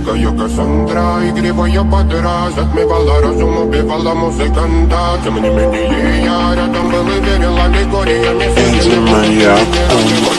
дикая Кассандра, игривая подра, затмевала разум, убивала музыканта. Тем не менее я рядом был и верила легориями.